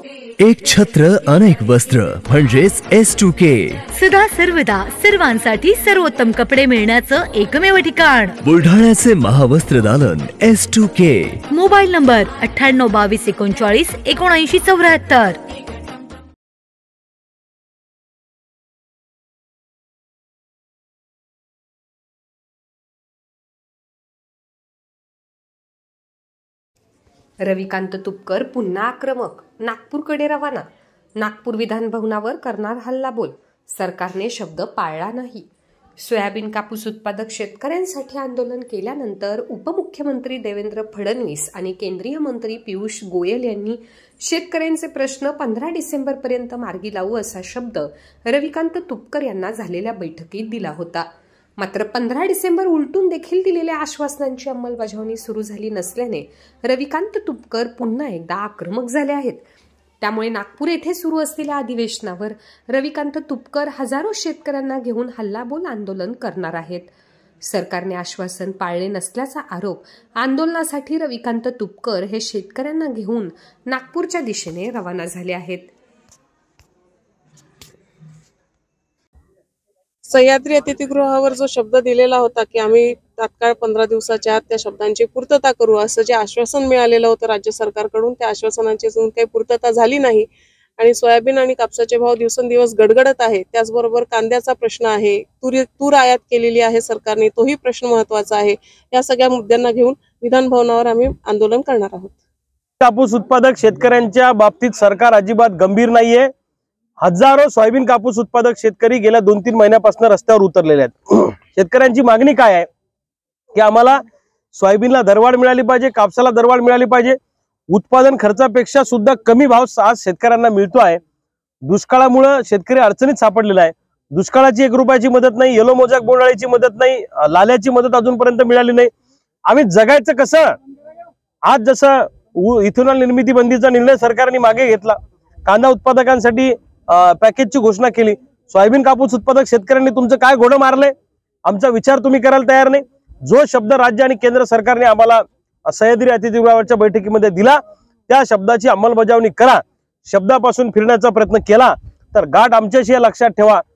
एक छत्र अनेक वस्त्र म्हणजेच S2K। सदा सर्वदा सर्वांसाठी सर्वोत्तम कपडे मिळण्याचं एकमेव ठिकाण बुलढाण्याचे महावस्त्र दालन S2K। Mobile number 9822397974। Ravikant Tupkar पुन्हा आक्रमक, नागपूरकडे रवाना। नागपूर विधान भवनावर करणार हल्लाबोल, सरकारने शब्द पाळला नाही। सोयाबीन कापूस उत्पादक शेतकऱ्यांसाठी आंदोलन केल्यानंतर उपमुख्यमंत्री देवेंद्र फडणवीस आणि केंद्रीय मंत्री पियुष गोयल यांनी शेतकऱ्यांचे प्रश्न 15 डिसेंबरपर्यंत मार्गी लावू असा शब्द रविकांत तुपकर यांना झालेल्या बैठकीत दिला होता। मात्र 15 डिसेंबर उलटून देखील दिलेल्या आश्वासनांची अंमलबजावणी सुरू झाली नसल्याने रविकांत तुपकर पुन्हा एकदा आक्रमक झाले आहेत। त्यामुळे नागपूर येथे सुरू असलेल्या अधिवेशनावर रविकांत तुपकर हजारो शेतकऱ्यांना घेऊन हल्लाबोल आंदोलन करणार आहेत। सरकारने आश्वासन पाळले नसल्याचा आरोप आंदोलनासाठी रविकांत तुपकर हे शेतकऱ्यांना घेऊन नागपूरच्या दिशेने रवाना झाले आहेत। सह्याद्री अतिथीगृहावर जो शब्द दिलेला होता की आम्ही तात्काळ 15 दिवसाच्या आत त्या शब्दांची पूर्तता करू असं जे आश्वासन मिळालेलं होतं राज्य सरकारकडून, त्या आश्वासनाची अजून काही पूर्तता झाली नाही आणि सोयाबीन आणि कापसाचे भाव दिवसेंदिवस गडगडत आहे। त्याचबरोबर कांद्याचा प्रश्न आहे, तूर आयात केलेली आहे सरकारने, तोही प्रश्न महत्त्वाचा आहे। या सगळ्या मुद्द्यांना घेऊन विधान भवनावर आम्ही आंदोलन करणार आहोत। कापूस उत्पादक शेतकऱ्यांच्या बाबतीत सरकार अजिबात गंभीर नाहीये। हजारो सोयाबीन कापूस उत्पादक शेतकरी गेल्या 2-3 महिन्यापासून रस्त्यावर उतरलेले आहेत। शेतकऱ्यांची मागणी काय आहे की आम्हाला सोयाबीनला दरवाढ मिळाली पाहिजे, कापसाला दरवाढ मिळाली पाहिजे। उत्पादन खर्चापेक्षा सुद्धा कमी भाव आज शेतकऱ्यांना मिळतो आहे। दुष्काळामुळे शेतकरी अडचणीत सापडलेला आहे। दुष्काळाची 1 रुपयाची मदत नाही, येलो मोजाक बोंडाळीची मदत नाही, लाल्याची मदत अजूनपर्यंत मिळाली नाही। आम्ही जगायचं कसं? आज जसं इथेनॉल निर्मिती बंदीचा निर्णय सरकारने मागे घेतला, कांदा उत्पादकांसाठी पॅकेजची घोषणा केली, सोयाबीन कापूस उत्पादक शेतकऱ्यांनी तुमचं काय घोडं मारलंय? आमचा विचार तुम्ही करायला तयार नाही। जो शब्द राज्य आणि केंद्र सरकारने आम्हाला सह्याद्री अतिथीगृहावरच्या बैठकीमध्ये दिला त्या शब्दाची अंमलबजावणी करा। शब्दापासून फिरण्याचा प्रयत्न केला तर गाठ आमच्याशी लक्षात ठेवा।